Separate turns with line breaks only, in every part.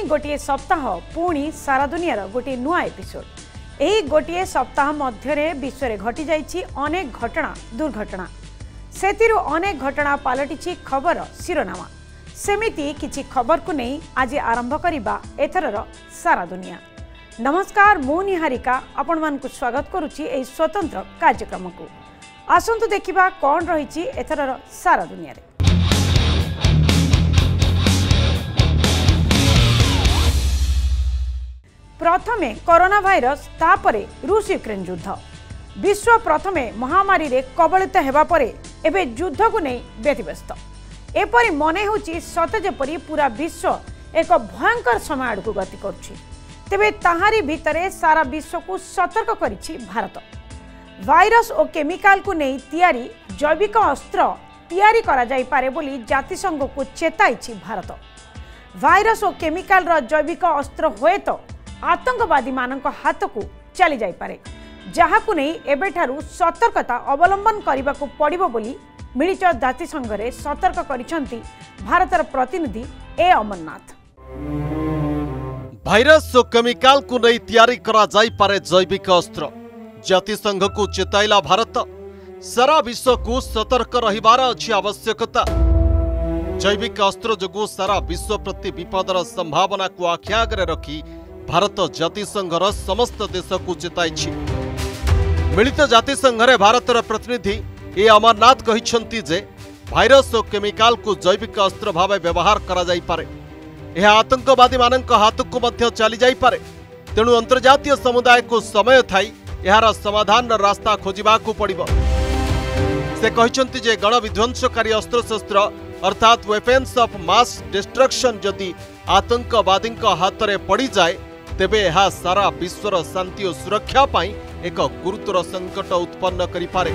गोटे सप्ताह पुणी सारा दुनिया गोटे नुआ एपिसोड। यही गोटे सप्ताह मध्य विश्व में घटी जाइछि अनेक घटना दुर्घटना सेतिरु अनेक घटना पलटि खबर शिरोनामा। सेमिति किछि खबर को नहीं आज आरंभ करिबा एथरर सारा दुनिया। नमस्कार, मु निहारिका आपण मानकु स्वागत करुछि एई स्वतंत्र कार्यक्रम को। आसंतु देखिबा कोन रहिछि एथरर सारा दुनिया रे। प्रथमे कोरोना भाइरस तापरे रूस यूक्रेन युद्ध। विश्व प्रथमे महामारी रे कबलित हेबा परे एबे युद्ध को नहीं व्यतिव्यस्त। एपरि मने होछि सते जेपरि पूरा विश्व एक भयंकर समय आड़कु गति करुछि। तेबे ताहारी भितरे सारा विश्व को सतर्क करिछि भारत। वायरस और केमिकल को नहीं तैयारी जैविक अस्त्र तैयारी करा जाई पारे बोली जातिसंघ को चेताइछि भारत। वायरस और केमिकल रो जैविक अस्त्र होए तो आतंकवादी मानक हाथ को चली जाई पारे, जहाकु नहीं एबेठारु सतर्कता अवलंबन करने को पड़िबो बोली मिलित जातिसंघ रे सतर्क करिसंती भारतर प्रतिनिधि ए अमरनाथ।
भाइरस और केमिकल को नहीं तैयारी करा जाई पारे जैविक अस्त्र, जातिसंघ को चेताइला भारत। सारा विश्व को सतर्क रहिबार अछि आवश्यकता। जैविक अस्त्र जोगु सारा विश्व प्रति विपदर संभावना को आखि आगरे रखी भारत जातिसंघर समस्त देश को चेताइछि। मिलित जातिसंघरे भारतर प्रतिनिधि ए अमरनाथ कहिसंती जे भाइरस और केमिकल को जैविक अस्त्र भावे व्यवहार करा जाई पारे। यह आतंकवादी मानक हाथ को मध्य चली जाई पारे। तेणु अंतर्जातीय समुदाय को समय थाई यार समाधान रास्ता खोजिबा को पड़िबो। से कहिसंती जे गण विध्वंसकारी अस्त्र शस्त्र अर्थात वेपन्स ऑफ मास डिस्ट्रक्शन जदि आतंकवादी हाथ में पड़ जाए तेबे यह सारा विश्वर शांति और सुरक्षा पाई एक गुरुतर संकट उत्पन्न करि पारे।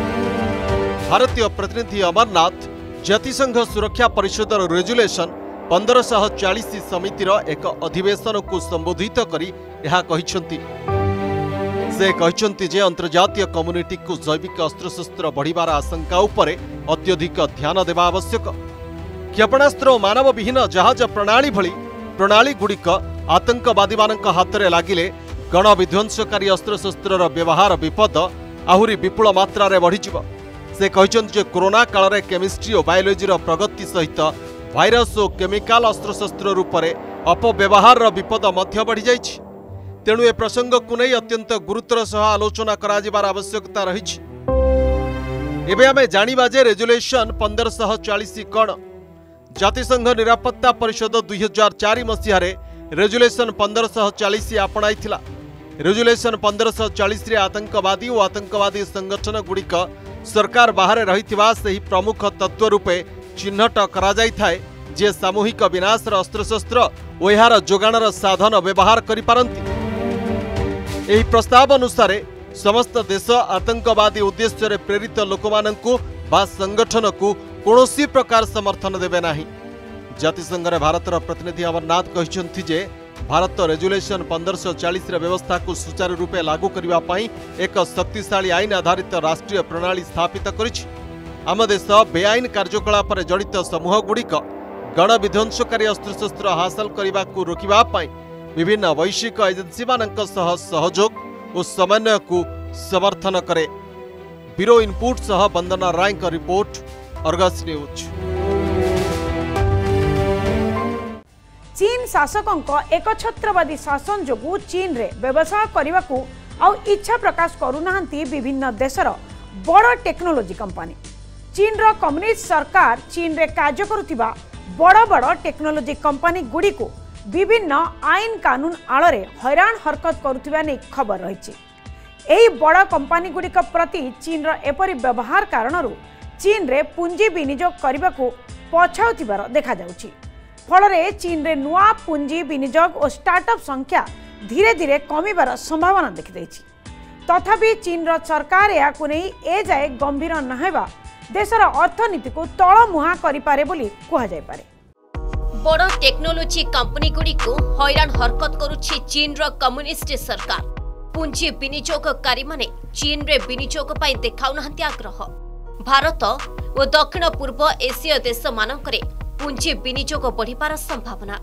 भारतीय प्रतिनिधि अमरनाथ जातिसंघ सुरक्षा परिषदर रेजुलेशन 1540 समितिर एक अधिवेशन को संबोधित करी यह कहिसंती। से कहिसंती जे अंतर्जातीय कम्युनिटी को जैविक अस्त्रशस्त्र बढ़िबार आशंका उपरे अत्यधिक ध्यान देवा आवश्यक। क्षेपणास्त्र और मानव विहीन जहाज प्रणाली भली प्रणाली गुड़िक आतंकवादी मानक हाथ में लगिले गण विध्वंसकारी अस्त्रशस्त्र व्यवहार विपद आहुरी विपुल मात्रा रे बढ़िजिव। से कहिसंती जे कोरोना काल रे केमिस्ट्री और बायोलॉजी प्रगति सहित भाइरस और केमिकल अस्त्रशस्त्र रूप में अपव्यवहार विपद मध्य बढ़ी जाइछि। तेणु ए प्रसंग को नहीं अत्यंत गुरुतर सह आलोचना कराजिबार आवश्यकता रहिछि। एबे आमे जानिबा जे रेजुलेशन 1540 कण। जातिसंघ निरापत्ता परिषद 2004 मसीह रेजुलेशन 1540 आपणाइथिला। रेजुलेशन 1540 रे आतंकवादी और आतंकवादी संगठन गुड़िक सरकार बाहर रहिथिबा सही प्रमुख तत्व रूपे चिन्हट करा जाई थाए जे सामूहिक विनाशर अस्त्रशस्त्र और यार जोगाणर साधन व्यवहार करि पारंती। एही प्रस्ताव अनुसार समस्त देश आतंकवादी उद्देश्य रे प्रेरित लोकमानंकु बा संगठन को कौनसी प्रकार समर्थन देवे नाही। जातिसंघ रे भारतर प्रतिनिधि अमरनाथ कहिसंती जे भारत रेजुलेशन 1540 रे व्यवस्था को सुचारू रूपे लागू करबा पई एक शक्तिशाली आईन आधारित राष्ट्रीय प्रणाली स्थापित करिछि। आम देश बेआईन कार्यकलाप रे जड़ित समूह गुड़िक गण विध्वंसकारी अस्त्रशस्त्र हासिल करने को रोकवा विभिन्न वैश्विक एजेंसी मानक सह सहयोग और समन्वय को समर्थन करे। ब्यूरो इनपुट सह वंदना राय का रिपोर्ट, अर्गस न्यूज।
चीन शासकों एकछत्रवादी शासन जोगु चीन रे व्यवसाय करने को आउ इच्छा प्रकाश करूनाहांती विभिन्न देशर बड़ टेक्नोलोजी कंपनी। चीन रो कम्युनिस्ट सरकार चीन रे कार्य करुथिबा बड़ बड़ टेक्नोलोजी कंपनी गुड़ी को विभिन्न आईन कानून आड़े हैरान हरकत करुथिबा नै खबर रही। एही बड़ कंपनी गुड़िक प्रति चीन रो एपरि व्यवहार कारणरू चीन रे पुंजी विनियोग करने को पछाउथिबार देखा जाउछि। फलरे चीन रे नुआ पुंजी विनियोग और स्टार्टअप संख्या धीरे धीरे कमिबार संभावना देखिदैछि। तथापि चीन रो सरकार याकु नै ए जाए गंभीर नहेबा देशर अर्थनीति को तलमुहा करिपारे बोली कुहा जाय पारे।
बड़ टेक्नोलोजी कंपनी गुड़ी को हैरान हरकत करुछि चीन रो कम्युनिस्ट सरकार। पुंजी विनियोगकारी माने चीन रे विनियोग पई देखाउनाहांती आग्रह। भारत और दक्षिण पूर्व एसीय देश मानकरे पुंजी विनियोग बढ़िबार संभावना।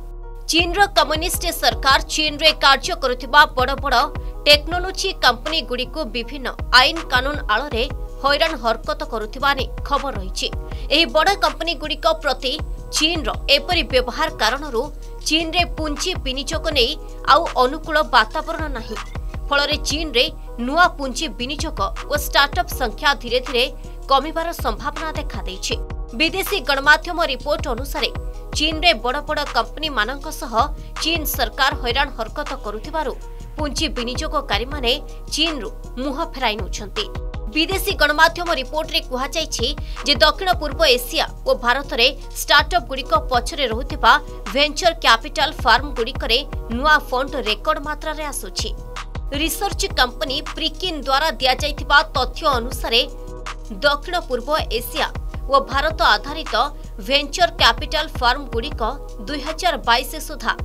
चीन कम्युनिस्ट सरकार चीन रे कार्य करुथिबा बड़ बड़ टेक्नोलोजी कंपनी गुड़ी को विभिन्न आईन कानून आଳରେ हैरान हरकत करुथिबा ने खबर रही। एही बड़ कंपनी गुड़ी प्रति चीन रो एपरि व्यवहार कारणरू चीन रे पुंजी विनियोग नहीं आउ अनुकूल वातावरण नहीं। फल चीन रे नुआ पुंजी विनियोग और स्टार्टअप संख्या धीरे धीरे कमिबार संभावना देखा देछि। विदेशी गणमाध्यम रिपोर्ट अनुसार चीन रे बड़ बड़ कंपनी मानक सह चीन सरकार हैरान हरकत करुथिबारु पुंजी विनियोगकारी माने चीन रु मुह फेराई नउछंती। विदेशी गणमाध्यम रिपोर्ट रे कुहा जायछि जे दक्षिण पूर्व एशिया और भारत रे स्टार्टअप गुड़िक पछरे रहुथिबा वेंचर कैपिटल फार्म गुड़िकरे नुआ फंड रेकर्ड मात्रा रे आसुछि। रिसर्च कंपनी प्रिकिन द्वारा दिया जायथिबा तथ्य अनुसार दक्षिण पूर्व एशिया और भारत आधारित वेंचर कैपिटल फार्म गुड़िक 2022 सुधा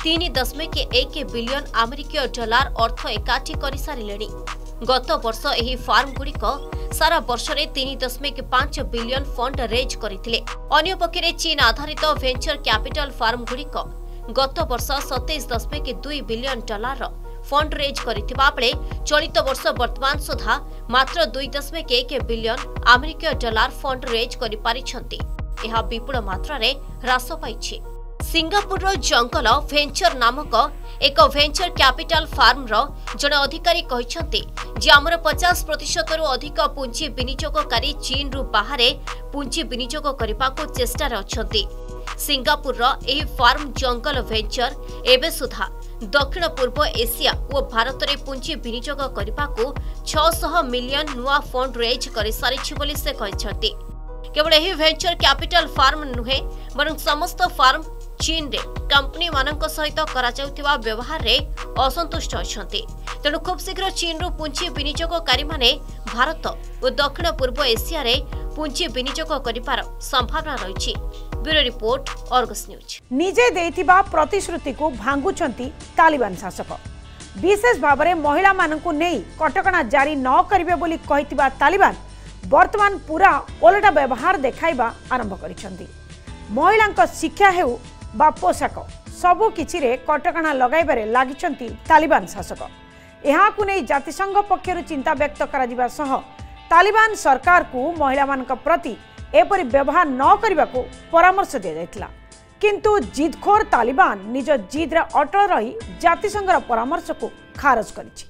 3.1 बिलियन अमेरिकीय डॉलर अर्थ एकाठी कर सारिलेनी। गत वर्ष एही फार्म गुड़िक सारा वर्ष रे 3.5 बिलियन फंड रेज करथिले। अन्य पक्षरे चीन आधारित वेंचर कैपिटल फार्म गुड़िक गत वर्ष 27.2 बिलियन डॉलर फंड रेज करथिबा बेले चलित वर्ष वर्तमान सुधा मात्र 2.1 बिलियन अमेरिकीय डॉलर फंड रेज करि पारिछंती। एहा विपुल मात्रा रे ह्रास पाइछि। सिंगापुर जंगल वेंचर नामक एक वेंचर कैपिटल फार्म रो जने अधिकारी कहिसंती जे हमर 50% रु अधिक पुंजी विनियोगकारी चीन रु बाहरे पुंजी विनियोग करबा को चेष्टा रे अछंती। सिंगापुर रो एही फार्म जंगल वेंचर एबे सुधा दक्षिण पूर्व एशिया और भारत रे पुंजी विनियोग करबा को 600 मिलियन नुआ फंड रेज कर सारिछि बोली से कहिसंती। केवल एही वेंचर कैपिटल फार्म नुहे बरं समस्त फार्म चीन रे कंपनी मानक सहित करा जाउथिबा व्यवहार रे असंतुष्ट अछंती। तेणु खूब शीघ्र चीन रु पुंजी विनियोगकारी माने भारत और दक्षिण पूर्व एशिया रे पुंजी विनियोग करिपार संभावना रहिछि। Bureau report Argus news.
निजे देथिबा प्रतिश्रुति को भांगुछंती तालिबान शासक। विशेष भाव में महिला मानकु नेई कटकणा जारी न करिवे बोली कहितिबा तालिबान वर्तमान पूरा ओलटा व्यवहार देखाइबा आरंभ करिसंती। महिलांक शिक्षा हेउ बा पोशाक सबु किछि रे कटकणा लगाइबारे लागिसंती तालिबान शासक। एहाकु नै जातिसंघ पक्षरु चिंता व्यक्त करा जिबा सह तालिबान सरकार को महिला मानक प्रति एपरि व्यवहार न करबा को परामर्श दिया जायतिला। किंतु जिदखोर तालिबान निज जिद रे अटल रही जातिसंघर परामर्श को खारज करिछि।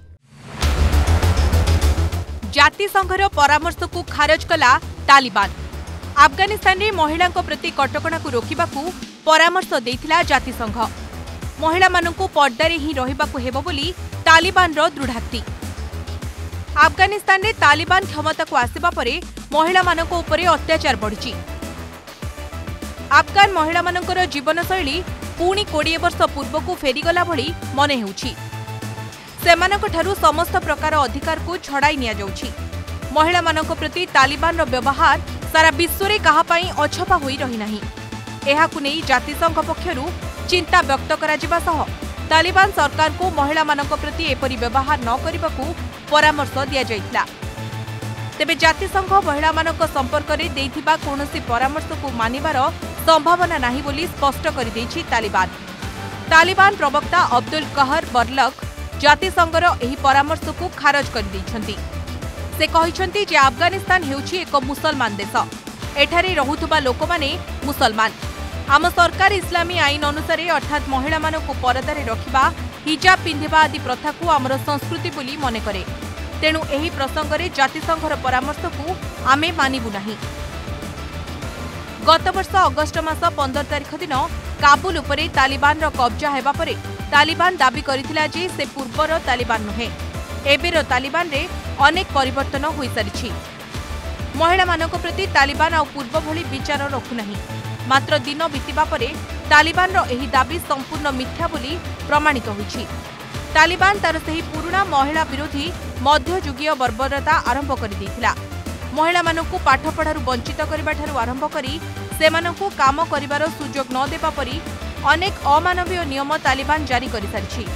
जातिसंघर परामर्श को खारज कला तालिबान। अफगानिस्तान रे महिला प्रति कटकणा को रोकिबा को परामर्श देथिला जातिसंघ। महिला मानकु पर्दारे ही रहिबाकु हेबो बोली तालिबान रो दृढ़ोक्ति। अफगानिस्तान रे तालिबान क्षमता को आसिबा परे महिला मानक उपरे अत्याचार बढ़ी। अफगान महिला मानकर जीवनशैली पुणी 20 वर्ष पूर्व को फेरीगला भली मने हेउछि। सेमानक ठारू समस्त प्रकार अधिकार को छड़ाई निया जाउछि। महिला मानक प्रति तालिबान रो व्यवहार सारा विश्व रे कहा पई अछपा होई रही नाही। एहाकु नै जातिसंघ पक्षरु चिंता व्यक्त करा जिबा सह तालिबान सरकार को महिला मानक प्रति एपरि व्यवहार न करिबाकू परामर्श दिया जाइतला। तेबे जातिसंघ महिला मानक संपर्क रे देइथिबा कोनोसी परामर्श को मानिबार संभावना नाही बोली स्पष्ट करि दैछि तालिबान। तालिबान प्रवक्ता अब्दुल कहर बरलक जातिसंघर एही परामर्श को खारज करि दैछन्ति। से कहिसन्ति जे अफगानिस्तान हेउछि एक मुसलमान देश। एठारे रहुथबा लोकमाने मुसलमान। आम सरकार इस्लामी आईन अनुसार अर्थात महिला मानक परदारे रखिबा हिजाब पिंधिबा आदि प्रथा को आमर संस्कृति बोली मने करे। तेणु एही प्रसंग रे जातिसंघर परामर्श को आमे मानिबु नाही। गत वर्ष अगस्ट मास 15 तारिख दिन काबुल उपरे तालिबान रो कब्जा हेबा परे तालिबान दाबी करिथिला जे से पूर्वर तालिबान नुहे। एबेर तालिबान रे अनेक परिवर्तन होई सारिछि। महिला मानक प्रति तालिबान आ पूर्व भली विचार रखु नाही। मात्र दिन बीतिबा परे तालिबान रो एही दाबी संपूर्ण मिथ्या बोली प्रमाणित होइछि। तालिबान तार सही पुराना महिला विरोधी मध्ययुगीय बर्बरता आरंभ करि दैथिला। महिला मानकु पाठ पढ़ारु वंचित करबा ठारु आरंभ करी सेमानकु काम करिबार सुजोग न देबा परी अनेक अमानवीय नियम तालिबान जारी करि सारिछि।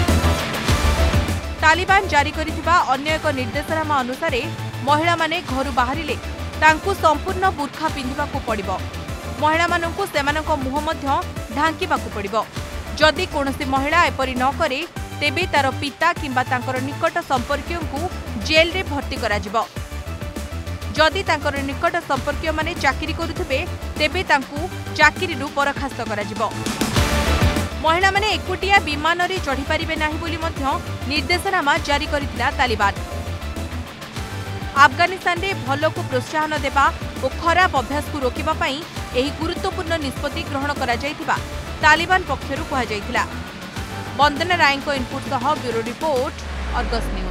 तालिबान जारी करिथिबा अन्य एक निर्देशनामा अनुसार महिला माने घरु बाहरिले तांकु संपूर्ण बुर्खा पिंधिबाकु पड़िबो। महिला मानकु सेमानक मुह मध्य ढांकिबाकु पड़िबो। जदि कौनसी महिला एपरि न करे तेबे तार पिता किंबा तांकर निकट संपर्कियों को जेल रे भर्ती करा जिवो। जदि तांकर निकट संपर्कीय माने चाकरी करुथिबे तेबे तांकू चाकरीरू बरखास्त करा जिवो। महिला माने एकुटिया विमान रे चढ़ी पारिबे नाही बोली मध्य निर्देशनामा जारी करिथिला तालिबान। अफगानिस्तान रे भलो को प्रोत्साहन देबा और खराब अभ्यास को रोकिबा पई एही गुरुत्वपूर्ण निष्पत्ति ग्रहण करा जायथिबा तालिबान पक्षरु कहा जायथिला। वंदना राय को इनपुट सह bureau report Argus news.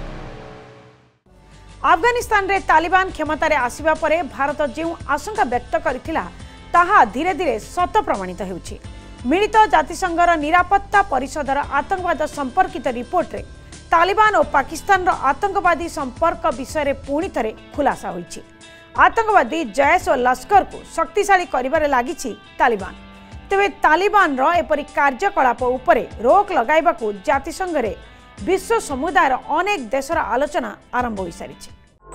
Afghanistan रे तालिबान क्षमता रे आसीबा परे भारत जेउ आशंका व्यक्त करिथिला ताहा धीरे धीरे सत प्रमाणित हेउछि। मिलित जातिसंघर निरापत्ता परिषदर आतंकवाद संपर्कित रिपोर्ट रे तालिबान और पाकिस्तान रो आतंकवादी संपर्क विषय में पुणी थरे खुलासा होइछि। आतंकवादी जैश और लश्कर को शक्तिशाली करिबारे लागिछि तालिबान। तेबे तालिबान रो एपरि कार्यकलाप उपरे रोक लगाइबाकू जातिसंघ रे विश्व समुदायर अनेक देशर आलोचना आरंभ हो सारिछि।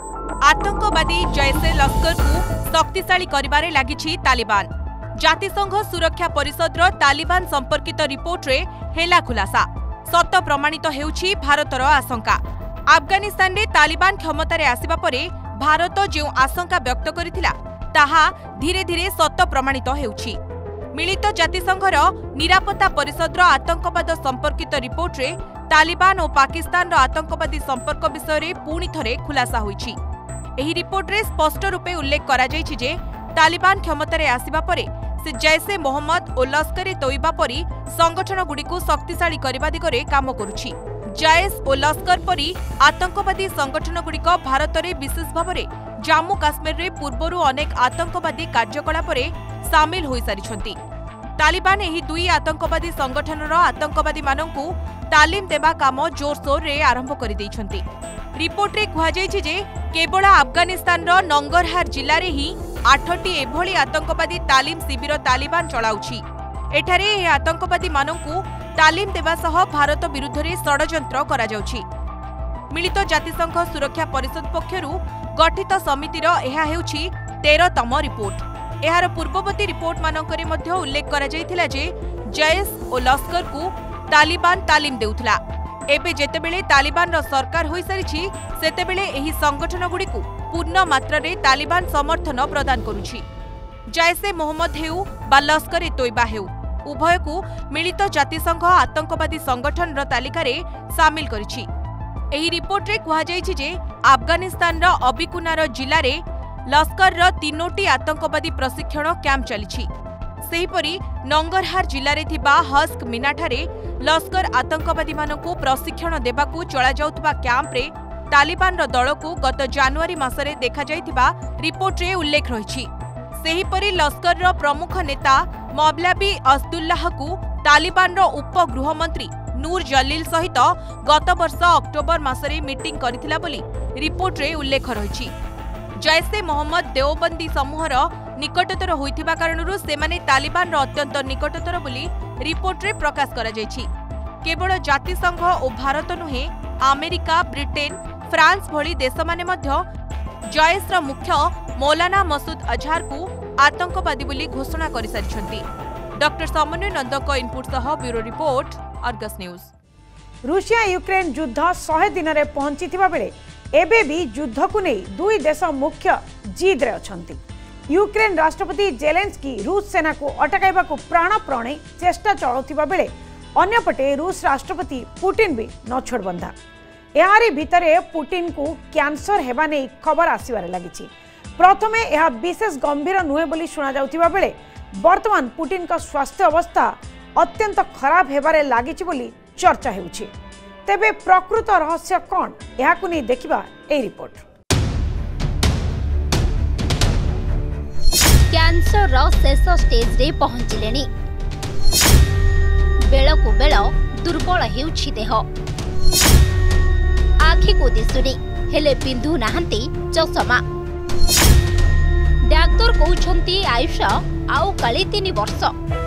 आतंकवादी जैश लश्कर को शक्तिशाली करिबारे लागिछि तालिबान। जातिसंघ सुरक्षा परिषदर तालिबान संपर्कित रिपोर्ट रे हेला खुलासा सत प्रमाणित हेउछि भारतर आशंका। अफगानिस्तान रे तालिबान क्षमता रे आसीबा परे भारत जो आशंका व्यक्त करिथिला ताहा धीरे धीरे सत प्रमाणित हेउछि। मिलित जातिसंघर निरापत्ता परिषदर आतंकवाद संपर्कित रिपोर्ट रे तालिबान और पाकिस्तान आतंकवादी संपर्क विषय में पुणी थरे खुलासा होइछि। एही रिपोर्ट रे स्पष्ट रूपे उल्लेख करा जाइछि जे तालिबान क्षमता रे आसीबा परे से जैसे मोहम्मद और लश्कर तोयबा परी संगठन गुड़िक शक्तिशाली करने दिगरे काम करुछि। जैश और लश्कर परी आतंकवादी संगठन गुड़िक भारत में विशेष भाव में जम्मू काश्मीर रे पूर्वरु अनेक आतंकवादी कार्यकलाप रे सामिल हो सारिछंती। तालिबान एही दुई आतंकवादी संगठनर आतंकवादी माननकु तालीम देबा काम जोरसोर रे आरंभ कर दैछंती। रिपोर्ट रे कहा जायछि जे केवल अफगानिस्तान रो नंगरहार जिल्ला रे ही 8टी एभली आतंकवादी तालीम शिविर तालिबान चलाउछि। एठारे ए आतंकवादी माननकु तालीम देबा सह भारत विरुद्ध रे षडयंत्र करा जाउछि। मिलित जातिसंघ सुरक्षा परिषद पक्षरु गठित समितिर एहा हेउछि 13तम रिपोर्ट। एहार पूर्ववर्ती रिपोर्ट मानकरे मध्य उल्लेख करा जायथिला जे जैश और लश्कर को तालिबान तालीम देउथला। एबे जेतेबेले तालिबान रो सरकार होई सारिछि सेतेबेले एही संगठन गुड़िकु पूर्ण मात्रा रे तालिबान समर्थन प्रदान करुछि। जैसे मोहम्मद हेउ बा लश्कर तोयबा हेउ उभय को मिलित जातिसंघ आतंकवादी संगठन रो तालिका रे शामिल करिछि। एही रिपोर्ट रे कहा जायछि जे अफगानिस्तान रो अबिकुनार जिल्ला रे लश्कर रो 3टी आतंकवादी प्रशिक्षण कैंप चलिछि। सेहीपरि नंगरहार जिल्ला रे थिबा हस्क मिनाठारे लश्कर आतंकवादी मानकु प्रशिक्षण देबाकू चला जाउतबा कैंप रे तालिबान रो दल को गत जनवरी मासरे देखा जायतिबा रिपोर्ट रे उल्लेख रहिछि। सेहीपरि लश्कर रो प्रमुख नेता मौलवी असदुल्लाह को तालिबान रो उपगृह मंत्री नूर जलील सहित गत वर्ष अक्टोबर मासरे मीटिंग करथिला बोली रिपोर्ट रे उल्लेख रहिछि। जैसे मोहम्मद देवबंदी समूहर निकटतर होइथिबा कारणरू सेमाने तालिबान रो अत्यंत निकटतर बोली रिपोर्ट रे प्रकाश करा जायछि। केवल जातिसंघ और भारत नुहे अमेरिका ब्रिटेन फ्रांस भली देश माने मध्य जैश रो मुख्य मौलाना मसूद अजहर को आतंकवादी बोली घोषणा कर सारिछंती। डॉक्टर समन्वय नंदक इनपुट सह bureau report Argus news.
Russia Ukraine युद्ध 100 दिन रे पहुंचीथिबा बेले एबे भी युद्ध को नहीं दुई देश मुख्य जिद रे अछंती। यूक्रेन राष्ट्रपति जेलेंस्की रूस सेना को अटकाइबा को प्राणप्राणे चेष्टा चलाउथिबा बेले अन्यपटे रूस राष्ट्रपति पुतिन भी नछोड़ बंधा। यारी भितरे पुतिन को कैंसर हेबा नै खबर आसीबारे लागिछि। प्रथमे यह विशेष गंभीर नुहे बोली शुना जाउथिबा बेले वर्तमान पुतिन का स्वास्थ्य अवस्था अत्यंत खराब हेबारे लागिछि बोली चर्चा हेउछि। तेबे प्रकृत रहस्य कौन यहाकु नै देखिबा ए रिपोर्ट।
कैंसर रो शेष स्टेज रे पहुंचिलेनी। बेल को बेल दुर्बल हेउछि देह। आखि को दिसुनी हेले पिंधु नाहंती चषमा। डाक्टर कहउछंती आयुष आउ काली 3 वर्ष।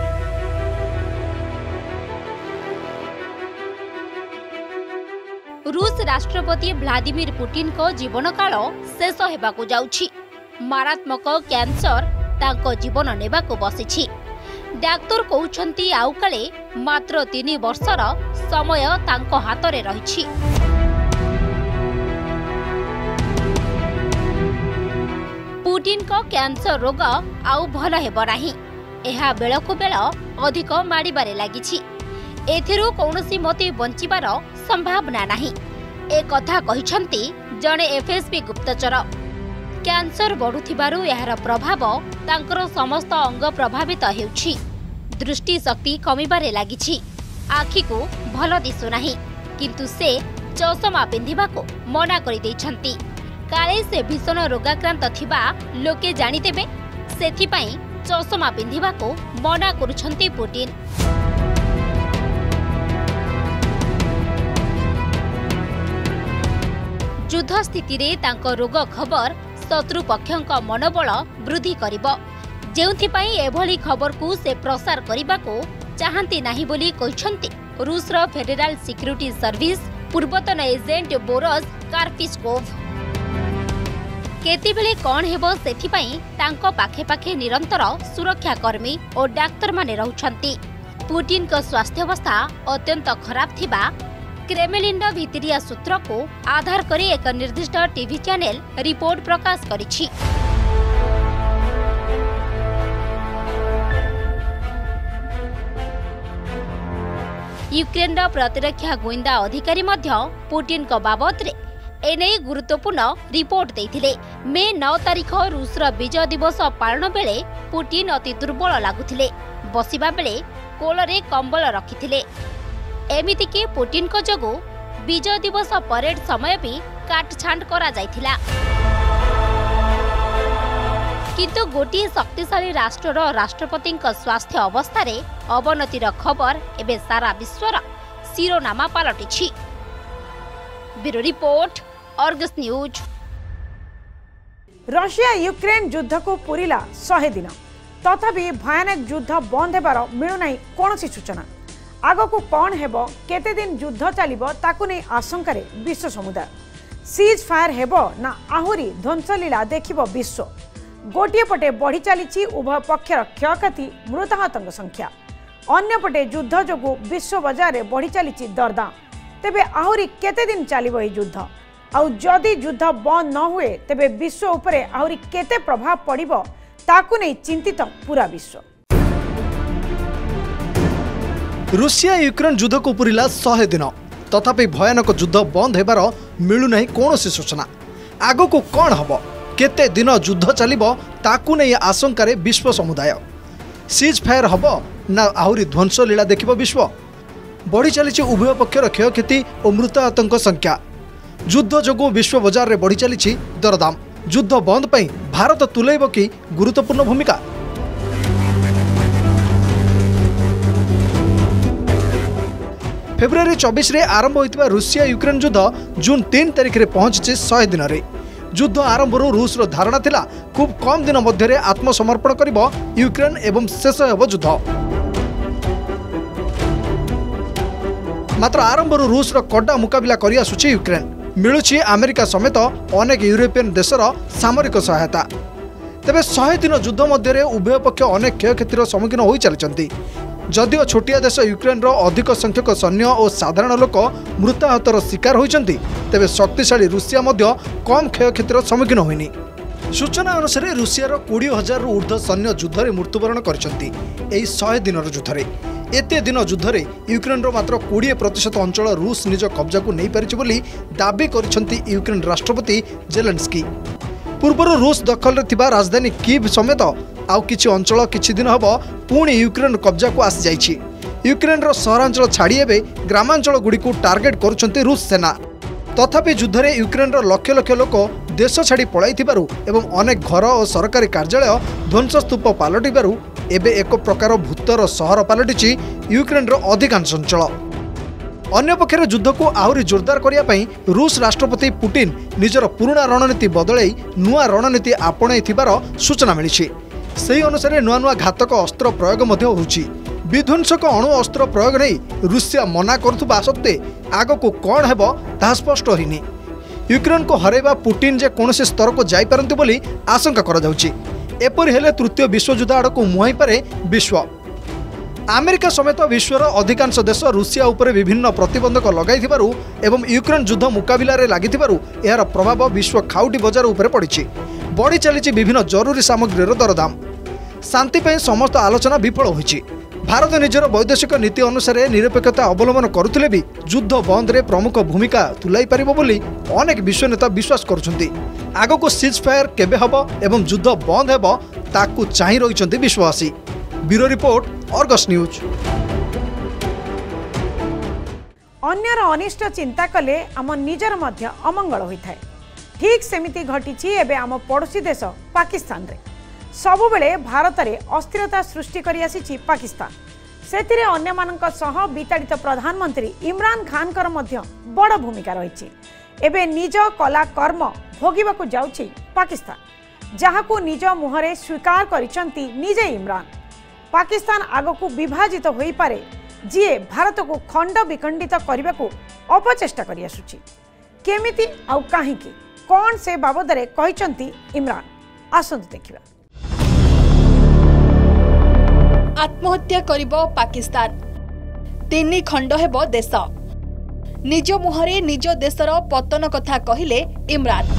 रूस राष्ट्रपति व्लादिमीर पुतिन को जीवन काल शेष हेबाकु जाउछि। मारात्मक कैंसर तांको जीवन नेबाकु बसिछि। डाक्तर कहउछंती आउ काले मात्र 3 वर्षर समय तांको हातरे रहिछि। पुटिन को कैंसर रोग आउ भल हेबो नाही। एहा बेलकु बेल अधिक माड़ीबारे लागिछि। एथिरु कौनसी मते बंचिबार संभावना नाही। ए कथा कहिछंती जणे एफएसबी गुप्तचर। कैंसर बढ़ुथिबारु एहार प्रभाव तांकर समस्त अंग प्रभावित हेउछि। दृष्टि शक्ति कमिबारे लागिछि। आखि को भल दिसु नाही, किंतु से चश्मा पिंधिबाको मना करि दैछंती। काले से भीषण रोगाक्रांत थिबा लोके जानिदेबे, सेथिपाई चश्मा पिंधिबाको मना करुछंती पुटिन। युद्ध स्थिति रे तांको रोग खबर शत्रुपक्षक मनोबल वृद्धि करिबो, जेउथिपाई एभली खबर को से प्रसार करिबाको चाहंती नाही बोली कहिछंती रूसर फेडरल सिक्युरिटी सर्विस पूर्वतन एजेंट बोरस कार्पिस्कोव। केतेबेले कौन हेबो सेथिपाई तांको पाखे पाखे निरंतर सुरक्षाकर्मी और डाक्तर माने रहुछंती। पुटिन को स्वास्थ्यावस्था अत्यंत खराब थिबा क्रेमलिन भितरिया सूत्र को आधार करी एक निर्दिष्ट टीवी चैनल रिपोर्ट प्रकाश करिछि। यूक्रेन प्रतिरक्षा गोइंदा अधिकारी मध्य पुटिन को बाबद रे एने गुरुत्वपूर्ण रिपोर्ट देथिले। मे 9 तारिख रूसर विजय दिवस पालन बेले पुटिन अति दुर्बल लागुथिले। बसिबा बेले कोलरे कंबल रखिथिले। एमिति कि पुटिन को जगु विजय दिवस परेड समय भी काटछांट करा जायथिला। किंतु गोटी शक्तिशाली राष्ट्रर राष्ट्रपति स्वास्थ्य अवस्था रे अवनतिर खबर एबे सारा विश्वर शिरोनामा पलटिछि। Bureau report, Argus news.
Russia Ukraine युद्ध को पूरिला 100 दिन, तथापि भयानक युद्ध बंद हेबार मिलुनाई कोनोसी सूचना। आगको कौन हेबो, केते दिन युद्ध चलिबो ताकु नै आशंका रे विश्व समुदाय। सीज फायर हेबो ना आहुरी ध्वंसलीला देखिबो विश्व। गोटिए पटे बढ़ी चली उभय पक्षर क्षयक्षति मृताहतଙ୍କ संख्या, अन्य पटे युद्ध जोगु विश्व बाजार रे बढ़ी चली दरदाम। तेबे आहुरी केते दिन चलिबो ए युद्ध, आउ जदि युद्ध बंद न हुए तेबे विश्व उपरे आहुरी केते प्रभाव पड़िबो ताकु नै चिंतित पूरा विश्व।
रूसिया यूक्रेन युद्ध को पूरिला 100 दिन, तथापि भयानक युद्ध बंद हेबार मिलुनाही कोनोसी सूचना। आगको कौन हबो, केते दिन युद्ध चलिबो ताकु नै आशंका रे विश्व समुदाय। सीज फायर हबो ना आहुरी ध्वंसलीला देखिबो विश्व। बढ़ी चली उभय पक्षर क्षयक्षति और मृताहतଙ୍କ संख्या। युद्ध जोगु विश्व बाजार रे बढ़ी चली दरदाम। युद्ध बंद पई भारत तुलैब कि गुरुत्वपूर्ण भूमिका। फेब्रुआरी 24 रे आरंभ होइतबा रूसिया यूक्रेन युद्ध जून 3 तारिख रे पहुंची 100 दिन रे। युद्ध आरंभरू रूस रो धारणा थिला खूब कम दिन मध्य आत्मसमर्पण करिबो यूक्रेन एवं शेष हेबो युद्ध। मात्र आरंभरू रूस रो कड़ा मुकाबिला करि आसुछि यूक्रेन। मिलुछि अमेरिका समेत अनेक यूरोपियन देशर सामरिक सहायता। तेबे 100 दिन युद्ध मध्य उभय पक्ष अनेक क्षयक्षतिर सम्मुखीन होई चलिचंती। जदिओ छोटिया देश यूक्रेन रो अधिक संख्यक सैन्य और साधारण लोक मृताहतर शिकार होइचंती, तेबे शक्तिशाली रूसिया मध्य कम क्षयक्षतिर सम्मुखीन होइनी। सूचना अनुसार रूसियार 20,000 रु ऊर्ध्व सैन्य युद्धरे मृत्युवरण करछंती एही 100 दिनर युद्धरे। एते दिन युद्धरे यूक्रेन रो मात्र 20% अंचल रूस निज कब्जा को नहीं पारिछि बोली दाबी करछंती यूक्रेन राष्ट्रपति जेलेंस्की। पूर्वर रूस दखल रे थिबा राजधानी कीव समेत आउ किछि अंचल किछि दिन हबो पुणी यूक्रेन कब्जा को आसी जाइछि। यूक्रेन रो सहरांचल छाड़ी एबे ग्रामांचल गुडी को टार्गेट करूछंती रूस सेना। तथापि युद्धरे यूक्रेन रो लक्ष लक्ष लोक देश छाड़ी पळाइथिबारु एवं अनेक घर और सरकारी कार्यालय ध्वंसस्तूप पालटिबारु एबे एक प्रकार भूतर सहर पालटिछि यूक्रेन रो अधिकांश अंचल। अन्य पक्षरे युद्ध को आहुरी जोरदार करिया पई रूस राष्ट्रपति पुटिन निजर पुराना रणनीति बदलाई नुआ रणनीति आपणाइथिबार सूचना मिलिछि। सेही अनुसार नुआ नुआ घातक अस्त्र प्रयोग मध्य होउछि। विध्वंसक अणु अस्त्र प्रयोग नहीं रूसिया मना करुथबा सत्ते आगको कौन हेबो ताहा स्पष्ट होइनी। यूक्रेन को हरेबा पुटिन जे कोनोसी स्तर को जाई पारंती बोली आशंका करा जाउछि। एपरि हेले तृतीय विश्वयुद्ध आड़को मुहाई पारे विश्व। अमेरिका समेत विश्वर अधिकांश देश रूसिया उपरे विभिन्न प्रतिबंधक लगाइथिबारु एवं यूक्रेन युद्ध मुकाबिला रे लागिथिबारु एहार प्रभाव विश्व खाउटी बजार उपरे पड़िछि। बढ़ी चलिछि विभिन्न जरूरी सामग्रीर दरदाम। शांति पे समस्त आलोचना विफल होइछि। भारत निजर वैदेशिक नीति अनुसार निरपेक्षता अवलंबन करुथिले भी युद्ध बंद रे प्रमुख भूमिका तुलाई पारिबो बोली अनेक विश्व नेता विश्वास करुछन्ति। आगको सीज फायर केबे हबो एवं युद्ध बंद हेबो ताकू चाहि रहिछन्ति विश्वासी। Bureau report, Argus news.
अन्यर अनिष्ट चिंता कले आम निजर मध्य अमंगल होइथाय। ठीक सेमिति घटिछि एबे आम पड़ोसी देश पाकिस्तान रे। सबुबेले भारत रे अस्थिरता सृष्टि करि आसिछि पाकिस्तान। सेतिरे अन्य मानक सह विताड़ित प्रधानमंत्री इमरान खान कर मध्य बड़ भूमिका रहिछि। एबे निज कला कर्म भोगिबाकू जाउछि पाकिस्तान, जहाकू निज मुहरे स्वीकार करिसंती निजे इमरान। पाकिस्तान आगकू विभाजित होई पारे, जिए भारत को खंड विखंडित करने को अपचेष्टा करि आसुछि। केमिति आउ काहीकि कौन से बाबद रे कहिसंती इमरान, आसंतु देखिबा।
आत्महत्या करिबो पाकिस्तान, 3 खंड हेबो देश। निज मुहरे निज देशर पतन कथा कहिले इमरान।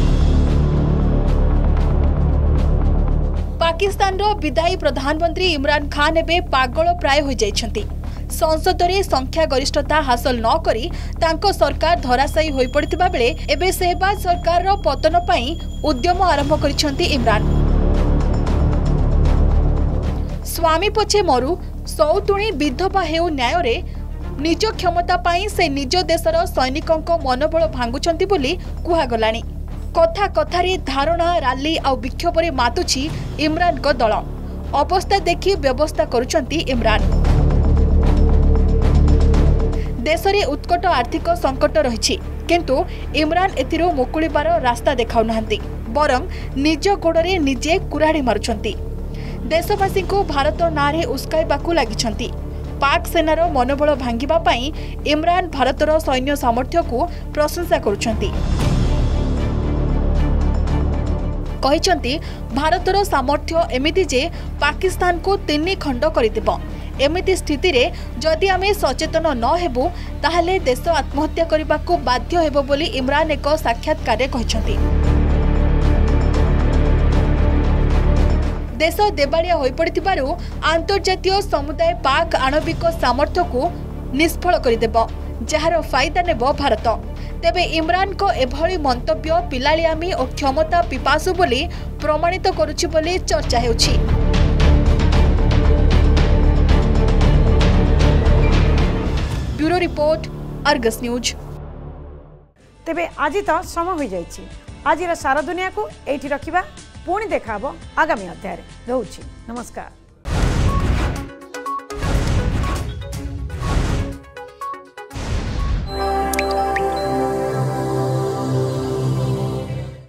पाकिस्तान रो विदायी प्रधानमंत्री इमरान खान एबे पागल प्राय हो जाइछंती। संसद रे संख्या गरिष्ठता हासिल न करी तांको सरकार धराशायी होई पड़िथिबा बेले एबे शहबाज सरकार रो पतन पई उद्यम आरंभ करिछंती इमरान। स्वामी पछे मरु सौतुणी विधवा हेउ न्याय रे निज क्षमता पाई से निज देशर सैनिकों मनोबल भांगुछंती बोली कुहागलानी। कथा कथारे धारणा राली आ विक्षोभ रे मातुछि इमरान को दल। अवस्था देखि व्यवस्था करुछंती इमरान। देश रे उत्कट आर्थिक संकट रहिछि, किंतु इमरान एथिरो मुकुलिबार रास्ता देखाउ नाहंती, बरं निज गोड़रे निजे कुराड़ी मारुछंती। देशवासी को भारत नारे उस्काइबाकू लागिछंती। पाक सेनार मनोबल भांगिबा पई इमरान भारतर सैन्य सामर्थ्य को प्रशंसा करुछंती। कहिछंती भारतर सामर्थ्य एमिति जे पाकिस्तान को 3 खंड करिदिबो। एमिति स्थिति रे जदि आमे सचेतन न हेबु ताहले देश आत्महत्या करिबाकू बाध्य हेबो बोली इमरान एक साक्षात्कार कहिछंती। देश देवालिया होई पड़िथिबारु अंतर्जातीय समुदाय पाक आणविक सामर्थ्य को निष्फल करिदेबो, जार फायदा नेबो भारत। तेबे इमरान को एभली मंतव्य पिलालियामी और क्षमता पिपासु बोली प्रमाणित करुछि बोली चर्चा हेउछि। Bureau report, Argus news.
तेबे आज तो समय हो जाइछि। आजिर सारा दुनिया को एठी रखिबा, पुणी देखाबो आगामी अध्याय रे। रहउछि, नमस्कार।